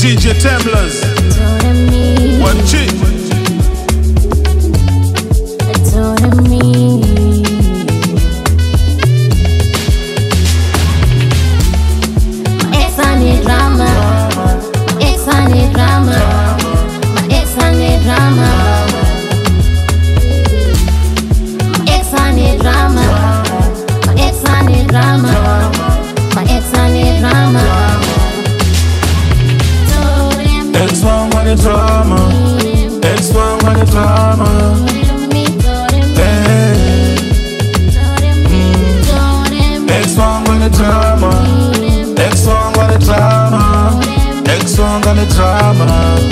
DJ Temblers. One chick. Maex Ane drama. Maex Ane drama. Maex Ane drama. Maex Ane drama. Maex Ane drama. Maex Ane drama. X1 want the drama. X1 want the drama. X1 want the drama. X1 want the drama. X1 got the drama.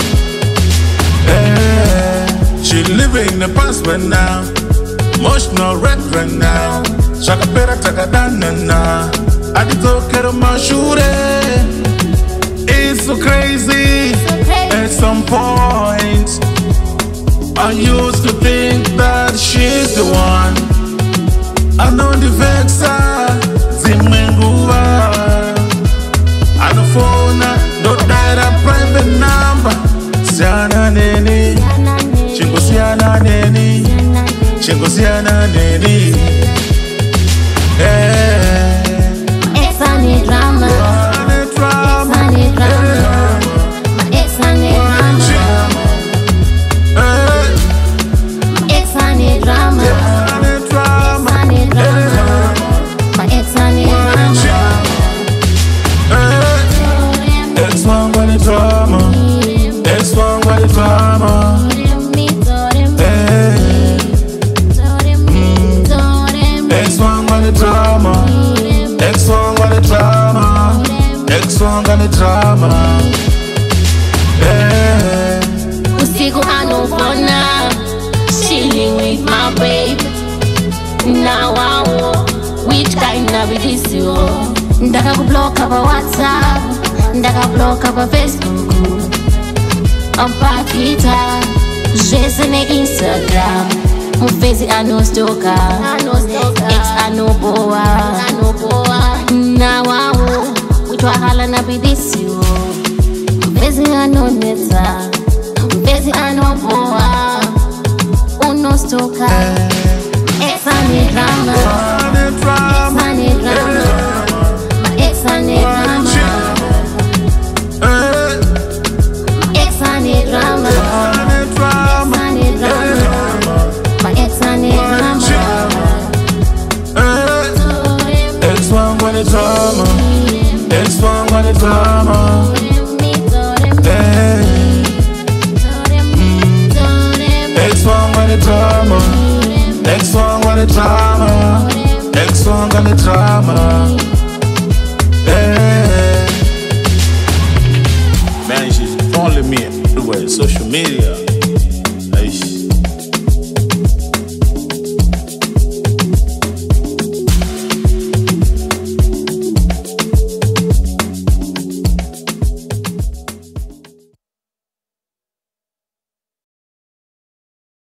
She living the past right now. Much no regret now. Shaka pera taka danana. I did okay to my shooting. It's so crazy. At some point I used to think that she's the one. I know the vexer Zimenguva. I know phone no data private number. Siana neni Chingo siana neni Chingo siana neni. Maex Ane drama. Maex Ane drama. Maex Ane drama. Maex Ane drama. X1 got the drama. X1 got the drama. X1 got the drama. X1 got the drama. X1 got the drama. Usiku anofona, chilling with my babe. Now I know which kind of it is you. Ndaka kublock up a WhatsApp, ndaka block up a Facebook. Ampakita, jesene Instagram. Mufezi ano stalker, ex ano boa. Now I know which wahala na bidisi you. Mufezi ano neta, mufezi ano boa. Uno stalker. Maex Ane drama. Maex Ane drama. Maex Ane drama. Maex Ane drama. Maex Ane drama. X1 got the drama. X1 got the drama. X1 got the drama. X1 got the drama. X1 got the drama. Man, she's following me everywhere, social media.